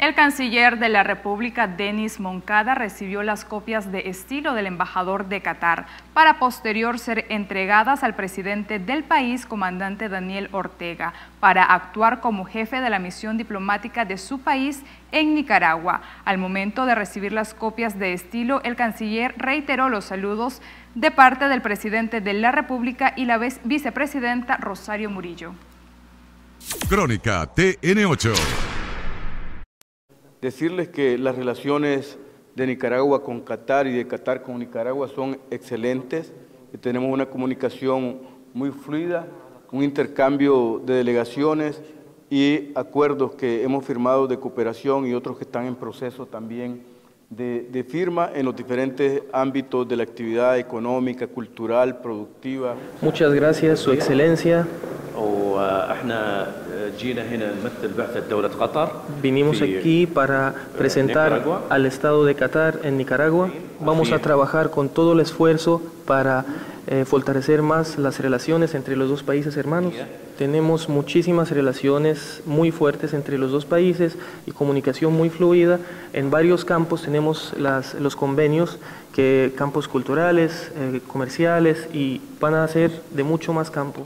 El canciller de la República, Denis Moncada, recibió las copias de estilo del embajador de Qatar para posterior ser entregadas al presidente del país, comandante Daniel Ortega, para actuar como jefe de la misión diplomática de su país en Nicaragua. Al momento de recibir las copias de estilo, el canciller reiteró los saludos de parte del presidente de la República y la vicepresidenta Rosario Murillo. Crónica TN8. Decirles que las relaciones de Nicaragua con Qatar y de Qatar con Nicaragua son excelentes, que tenemos una comunicación muy fluida, un intercambio de delegaciones y acuerdos que hemos firmado de cooperación y otros que están en proceso también de firma en los diferentes ámbitos de la actividad económica, cultural, productiva. Muchas gracias, Su Excelencia. Vinimos aquí para presentar al Estado de Qatar en Nicaragua. Vamos a trabajar con todo el esfuerzo para fortalecer más las relaciones entre los dos países hermanos. Tenemos muchísimas relaciones muy fuertes entre los dos países y comunicación muy fluida. En varios campos tenemos los convenios, campos culturales, comerciales, y van a ser de mucho más campo.